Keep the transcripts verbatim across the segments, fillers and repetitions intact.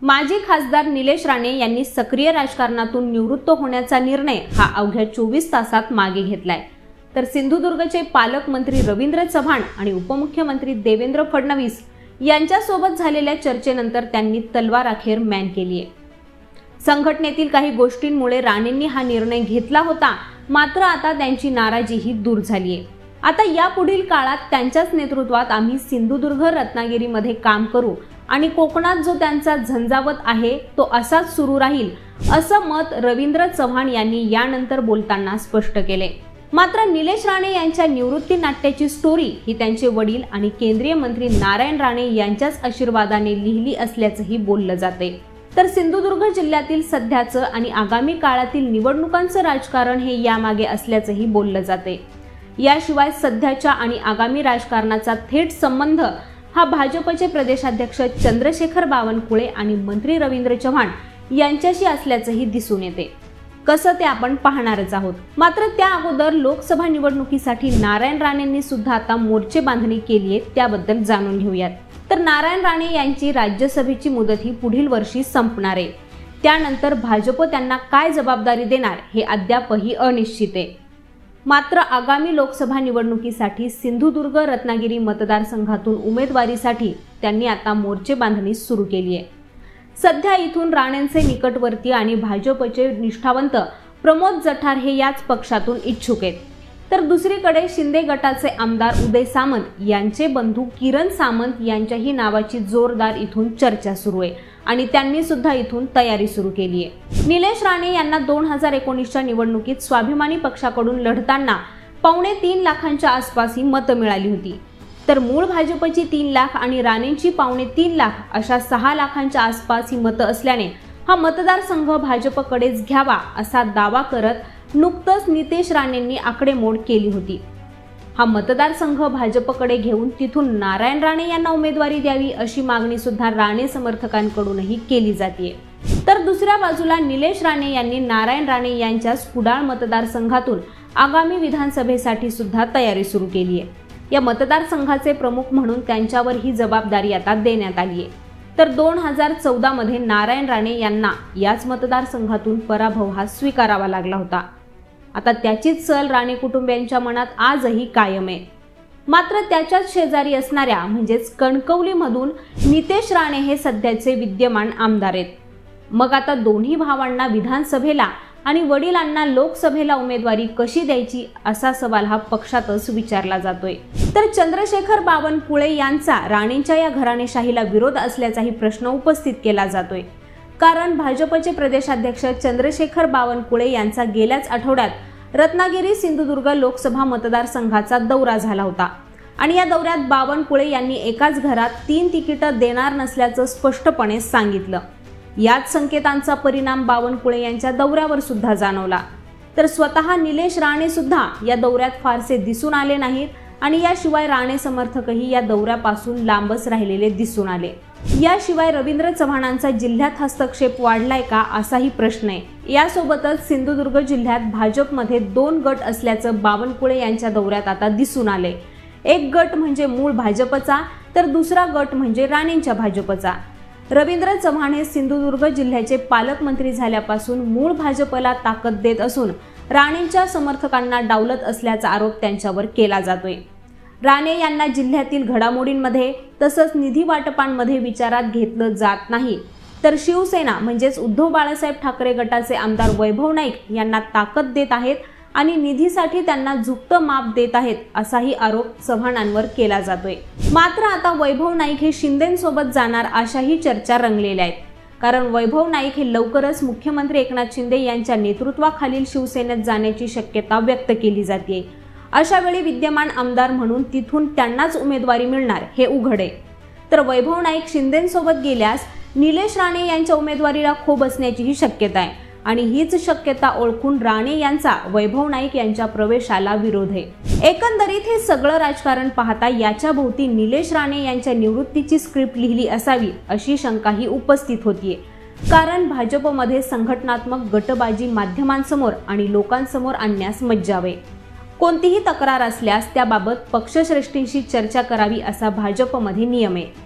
माजी खासदार निलेश राणे यांनी सक्रिय राजकारणातून निवृत्त होण्याचा निर्णय हा अवघ्या चोवीस तासात मागे घेतलाय। तर सिंधुदुर्गचे पालकमंत्री रवींद्र चव्हाण आणि उपमुख्यमंत्री देवेंद्र फडणवीस यांच्यासोबत झालेल्या चर्चेनंतर त्यांनी तलवार अखेर मॅन केली आहे। संघटनेतील काही गोष्टींमुळे राणेंनी हा निर्णय घेतला होता, मात्र आता त्यांची नाराजी ही दूर झाली आहे। आता यापुढील काळात त्यांच्याच नेतृत्वात आम्ही सिंधुदुर्ग रत्नागिरीमध्ये काम करू आणि कोकणात जो त्यांचा झंझावत आहे तो असाच सुरू राहील, असं मत रवींद्र चव्हाण यांनी यानंतर बोलताना स्पष्ट केले। मात्र निलेश राणे यांच्या निवृत्ती नाट्याची स्टोरी ही त्यांचे वडील आणि केंद्रीय मंत्री नारायण राणे यांच्याच आशीर्वादाने लिहिली असल्याचंही बोललं जाते। तर सिंधुदुर्ग जिल्ह्यातील सध्याचं आणि आगामी काळातील निवडणुकांचं राजकारण हे यामागे असल्याचंही बोललं जाते। याशिवाय सध्याच्या आणि आगामी राजकारणाचा थेट संबंध हा भाजपचे प्रदेशाध्यक्ष चंद्रशेखर बावनकुळे आणि मंत्री रवींद्र चव्हाण यांच्याशी असल्याचंही दिसून येते। कसं ते आपण पाहणारच आहोत। मात्र त्या अगोदर लोकसभा निवडणुकीसाठी नारायण राणेंनी सुद्धा आता मोर्चे बांधणी केली आहे, त्याबद्दल जाणून घेऊयात। तर नारायण राणे यांची राज्यसभेची मुदत ही पुढील वर्षी संपणार आहे। त्यानंतर भाजप त्यांना काय जबाबदारी देणार हे अद्यापही अनिश्चित आहे। मात्र आगामी लोकसभा निवडणुकीसाठी सिंधुदुर्ग रत्नागिरी मतदारसंघातून उमेदवारीसाठी त्यांनी आता मोर्चे बांधणी सुरू केली आहे। सध्या इथून राणेंचे निकटवर्ती आणि भाजपचे निष्ठावंत प्रमोद जठार हे याच पक्षातून इच्छुक आहेत। तर दुसरीकडे शिंदे गटाचे आमदार उदय सामंत यांचे बंधू किरण सामंत यांच्याही नावाची जोरदार इथून चर्चा सुरू आहे आणि त्यांनी सुद्धा इथून तयारी सुरू केली आहे। निलेश राणे यांना दोन हजार एकोणीसच्या निवडणुकीत स्वाभिमानी पक्षाकडून लढताना पावणे तीन लाखांच्या आसपास ही मतं मिळाली होती। तर मूळ भाजपची तीन लाख आणि राणेंची पावणे तीन लाख अशा सहा लाखांच्या आसपास ही मतं असल्याने हा मतदारसंघ भाजपकडेच घ्यावा असा दावा करत नुकतंच नितेश राणेंनी आकडेमोड केली होती। हा मतदारसंघ भाजपकडे घेऊन तिथून नारायण राणे यांना उमेदवारी द्यावी अशी मागणी सुद्धा राणे समर्थकांकडूनही केली जाते। तर दुसऱ्या बाजूला निलेश राणे यांनी नारायण राणे यांच्याच कुडाळ मतदारसंघातून आगामी विधानसभेसाठी सुद्धा तयारी सुरू केली आहे। या मतदारसंघाचे प्रमुख म्हणून त्यांच्यावर ही जबाबदारी आता देण्यात आली आहे। तर दोन हजार चौदा मध्ये नारायण राणे यांना याच मतदारसंघातून पराभव हा स्वीकारावा लागला होता। आता त्याचीच सल राणे कुटुंबियांच्या मनात आजही कायम आहे। मात्र त्याच्याच शेजारी असणाऱ्या म्हणजेच कणकवलीमधून नितेश राणे हे सध्याचे विद्यमान आमदार आहेत। मग आता दोन्ही भावांना विधानसभेला आणि वडिलांना लोकसभेला उमेदवारी कशी द्यायची असा सवाल हा पक्षातच विचारला जातोय। तर चंद्रशेखर बावनकुळे यांचा राणेंच्या या घराणेशाहीला विरोध असल्याचाही प्रश्न उपस्थित केला जातोय। कारण भाजपचे प्रदेशाध्यक्ष चंद्रशेखर बावनकुळे यांचा गेल्याच आठवड्यात रत्नागिरी सिंधुदुर्ग लोकसभा मतदारसंघाचा दौरा झाला होता आणि या दौऱ्यात बावनकुळे यांनी एकाच घरात तीन तिकीटं देणार नसल्याचं स्पष्टपणे सांगितलं। याच संकेतांचा परिणाम बावनकुळे यांच्या दौऱ्यावर सुद्धा जाणवला। तर स्वतः निलेश राणे सुद्धा या दौऱ्यात फारसे दिसून आले नाहीत आणि याशिवाय राणे समर्थकही या दौऱ्यापासून लांबच राहिलेले दिसून आले। याशिवाय रवींद्र चव्हाणांचा जिल्ह्यात हस्तक्षेप वाढलाय का असाही प्रश्न आहे। यासोबतच सिंधुदुर्ग जिल्ह्यात भाजपमध्ये दोन गट असल्याचं बावनकुळे यांच्या दौऱ्यात आता दिसून आले। एक गट म्हणजे मूळ भाजपचा, तर दुसरा गट म्हणजे राणेंच्या भाजपचा। रवींद्र चव्हाण हे सिंधुदुर्ग जिल्ह्याचे पालकमंत्री झाल्यापासून मूळ भाजपला ताकद देत असून राणेंच्या समर्थकांना डावलत असल्याचा आरोप त्यांच्यावर केला जातोय। राणे यांना जिल्ह्यातील घडामोडींमध्ये तसंच निधी वाटपांमध्ये विचारात घेतलं जात नाही, तर शिवसेना म्हणजेच उद्धव बाळासाहेब ठाकरे गटाचे आमदार वैभव नाईक यांना ताकद देत आहेत आणि निधीसाठी त्यांना झुकतं माप देत आहेत असाही आरोप चव्हाणांवर केला जातोय। मात्र आता वैभव नाईक हे शिंदेंसोबत जाणार अशाही चर्चा रंगलेल्या आहेत। कारण वैभव नाईक हे लवकरच मुख्यमंत्री एकनाथ शिंदे यांच्या नेतृत्वाखालील शिवसेनेत जाण्याची शक्यता व्यक्त केली जाते। अशा वेळी विद्यमान आमदार म्हणून तिथून त्यांनाच उमेदवारी मिळणार हे उघड आहे। तर वैभव नाईक शिंदेंसोबत गेल्यास निलेश राणे यांच्या उमेदवारीला खो बसण्याचीही शक्यता आहे आणि हीच शक्यता ओळखून राणे यांचा वैभव नाईक यांच्या प्रवेशाला विरोध आहे। एकंदरीत हे सगळं राजकारण पाहता याच्या भोवती निलेश राणे यांच्या निवृत्तीची स्क्रिप्ट लिहिली असावी अशी शंकाही उपस्थित होतीये। कारण भाजपमध्ये संघटनात्मक गटबाजी माध्यमांसमोर आणि लोकांसमोर आणण्यास मज्जाव आहे। कोणतीही तक्रार असल्यास त्याबाबत पक्षश्रेष्ठींशी चर्चा करावी असा भाजपमध्ये नियम आहे।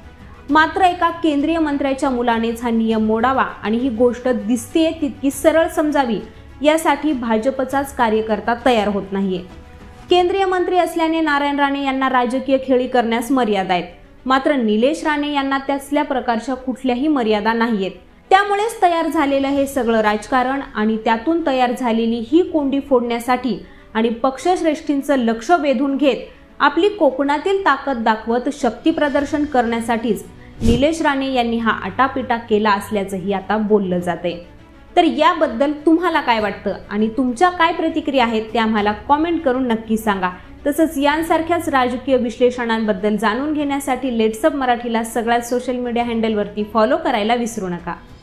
मात्र एका केंद्रीय मंत्र्याच्या मुलानेच हा नियम मोडावा आणि ही गोष्ट दिसतेय तितकी सरळ समजावी यासाठी भाजपचाच कार्यकर्ता तयार होत नाहीये। केंद्रीय मंत्री असल्याने नारायण राणे यांना राजकीय खेळी करण्यास मर्यादा आहेत, मात्र निलेश राणे यांना त्यासल्या प्रकारच्या कुठल्याही मर्यादा नाहीयेत। त्यामुळेच तयार झालेलं हे सगळं राजकारण आणि त्यातून तयार झालेली ही कोंडी फोडण्यासाठी आणि पक्षश्रेष्ठींचं लक्ष वेधून घेत आपली कोकणातील ताकद दाखवत शक्ती प्रदर्शन करण्यासाठीच निलेश राणे यांनी हा आटापिटा केला असल्याचंही आता बोललं जातंय। तर याबद्दल तुम्हाला काय वाटतं आणि तुमच्या काय प्रतिक्रिया आहेत ते आम्हाला कॉमेंट करून नक्की सांगा। तसंच यांसारख्याच राजकीय विश्लेषणांबद्दल जाणून घेण्यासाठी लेट्सअप मराठीला सगळ्या सोशल मीडिया हँडलवरती फॉलो करायला विसरू नका।